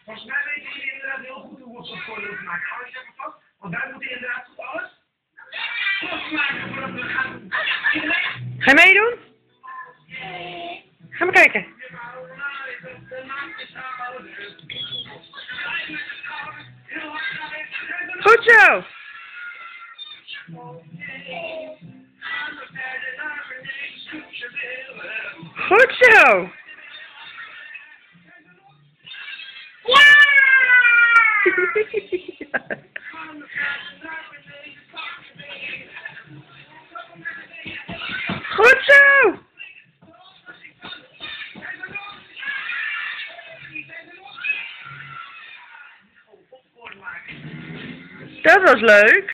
Volgens mij weten jullie inderdaad heel goed hoe we het voordeel te maken. Hou je even vast, want wij moeten inderdaad goed alles vastmaken voordat we gaan. Ga je meedoen? Ga maar kijken. Goed zo! Goed zo! Ja! Goed zo! Dat was leuk.